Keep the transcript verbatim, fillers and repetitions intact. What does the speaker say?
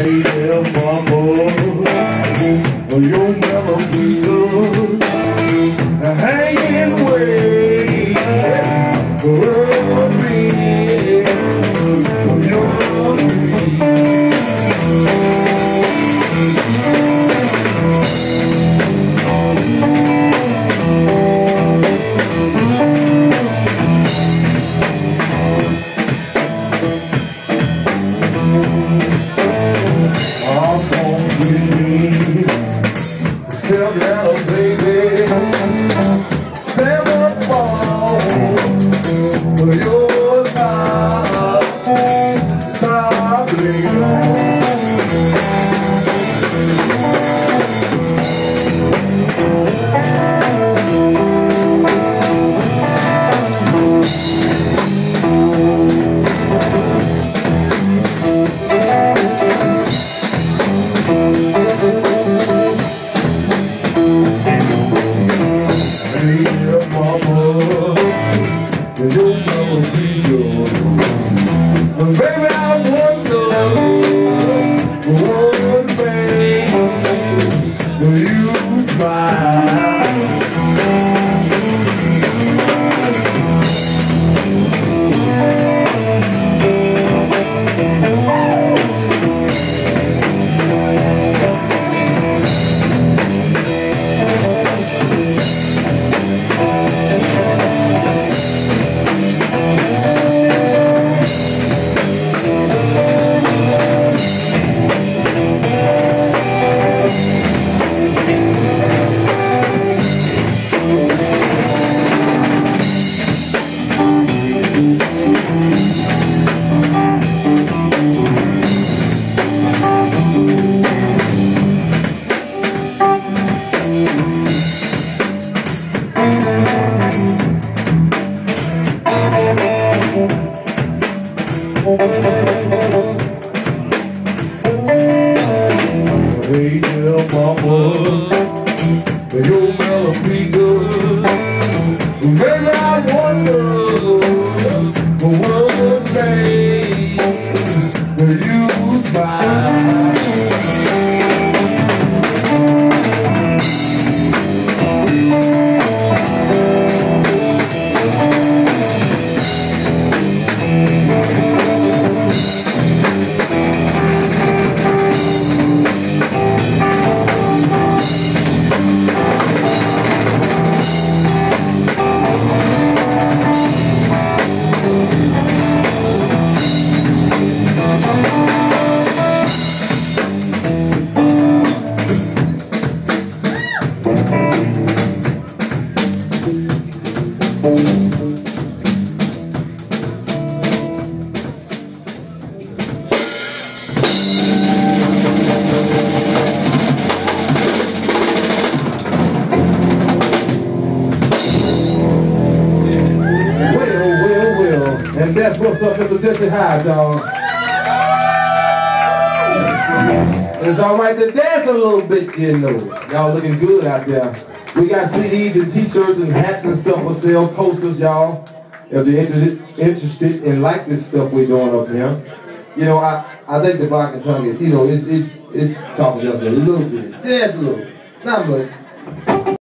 Hey there, mama, you'll never be good. Hanging away, oh, me, you're me. Step down, baby. Step up, fall. Your time, time to you'll never be yours. Baby, I wonder what made you smile. Hey there, mama, you'll never be good. Baby, I wonder what made you smile. And that's what's up, Mister Jesse Hyde, y'all. It's all right to dance a little bit, you know. Y'all looking good out there. We got C Ds and T-shirts and hats and stuff for sale, posters, y'all. If you're interested, interested and like this stuff we're doing up here, you know, I, I think the black and tongue is, you know, it's, it's, it's talking just a little bit, just a little, not much.